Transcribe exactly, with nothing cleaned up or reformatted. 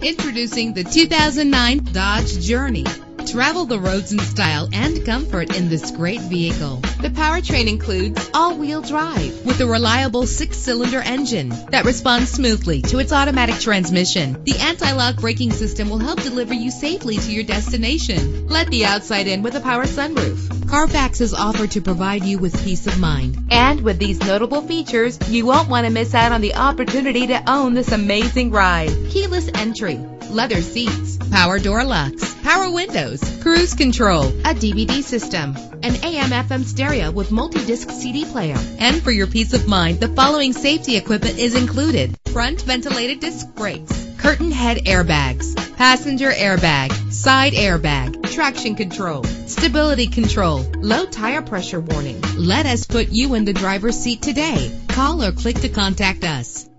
Introducing the two thousand nine Dodge Journey. Travel the roads in style and comfort in this great vehicle. The powertrain includes all-wheel drive with a reliable six-cylinder engine that responds smoothly to its automatic transmission. The anti-lock braking system will help deliver you safely to your destination. Let the outside in with a power sunroof. Carfax is offered to provide you with peace of mind. And with these notable features, you won't want to miss out on the opportunity to own this amazing ride. Keyless entry, leather seats, power door locks, power windows, cruise control, a D V D system, an A M F M stereo with multi-disc C D player. And for your peace of mind, the following safety equipment is included: front ventilated disc brakes, curtain head airbags, passenger airbag, side airbag, traction control, stability control, low tire pressure warning. Let us put you in the driver's seat today. Call or click to contact us.